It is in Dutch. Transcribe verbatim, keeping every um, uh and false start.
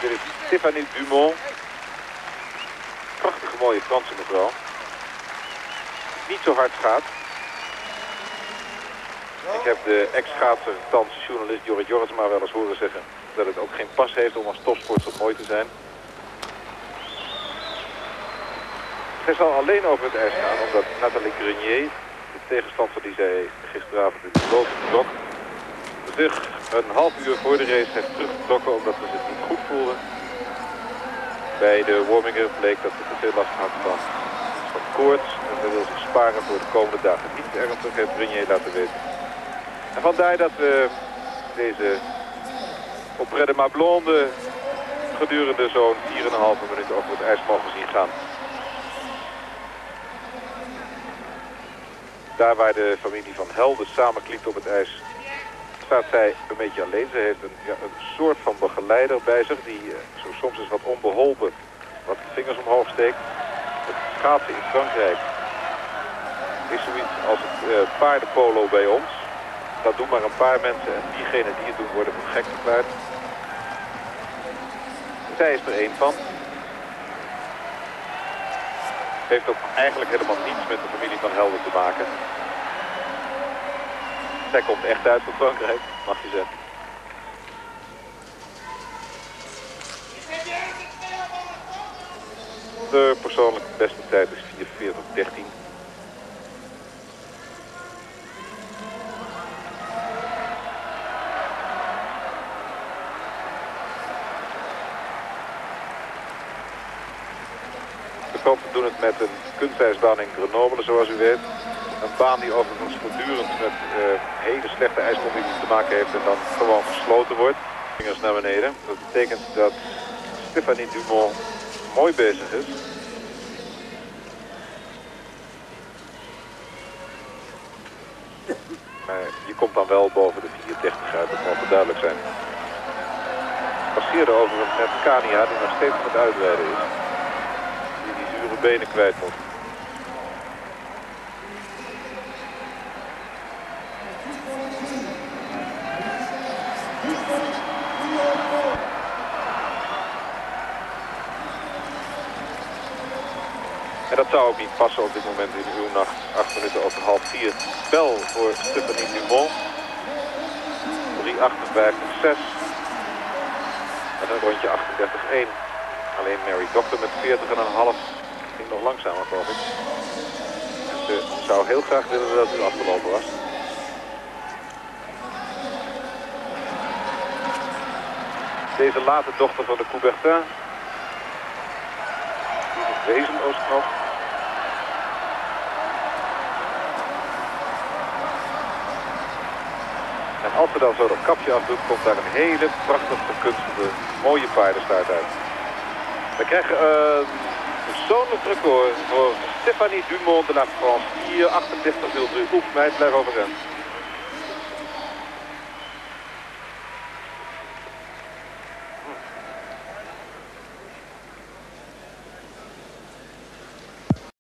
Dit is Stéphanie Dumont. Prachtige mooie Franse mevrouw. Niet zo hard gaat. Ik heb de ex-schaatser, thans journalist Jorrit Jorritsma wel eens horen zeggen dat het ook geen pas heeft om als topsporter mooi te zijn. Zij zal alleen over het ijs gaan omdat Natalie Grenier, de tegenstander die zij gisteravond in de boot trok, zich een half uur voor de race heeft teruggetrokken omdat ze zich niet goed voelde. Bij de warming-up bleek dat ze te veel last had van, van koorts en ze wil zich sparen voor de komende dagen. Niet ernstig, heeft Grenier laten weten. En vandaar dat we deze op Redde Ma Blonde gedurende zo'n vier komma vijf minuten over het ijs mogen zien gaan. Daar waar de familie van Helden samenklikt op het ijs, staat zij een beetje alleen. Ze heeft een, ja, een soort van begeleider bij zich die uh, zo soms eens wat onbeholpen wat de vingers omhoog steekt. Het schaatsen in Frankrijk is zoiets als het uh, paardenpolo bij ons. Dat doen maar een paar mensen en diegenen die het doen worden voor gek verklaard. Zij is er één van. Heeft ook eigenlijk helemaal niets met de familie van Helden te maken. Zij komt echt uit van Frankrijk, mag je zeggen. De persoonlijke beste tijd is vierenveertig dertien. We doen het met een kunstijsbaan in Grenoble, zoals u weet. Een baan die overigens voortdurend met uh, hele slechte ijscondities te maken heeft en dan gewoon gesloten wordt. Vingers naar beneden. Dat betekent dat Stéphanie Dumont mooi bezig is. Maar je komt dan wel boven de vier dertig uit, dat mogen duidelijk zijn. Passeerde overigens met Kania, die nog steeds aan het uitweiden is. Benen kwijt moet. En dat zou ook niet passen op dit moment in uw nacht. acht minuten over half vier. Spel voor Stéphanie Dumont. drie achtenvijftig zes. En een rondje achtendertig één. Alleen Mary Doctor met veertig komma vijf. Ging nog langzamer, geloof ik. Dus ze zou heel graag willen dat het afgelopen was. Deze late dochter van de Coubertin. Die is een wezenloos knap. En als ze dan zo dat kapje afdoet, komt daar een hele prachtig gekunstelde, mooie paardenstaart uit. We krijgen een uh, persoonlijk record voor Stéphanie Dumont de la France. vier achtendertig nul drie. Oef, meid, blijf overeind.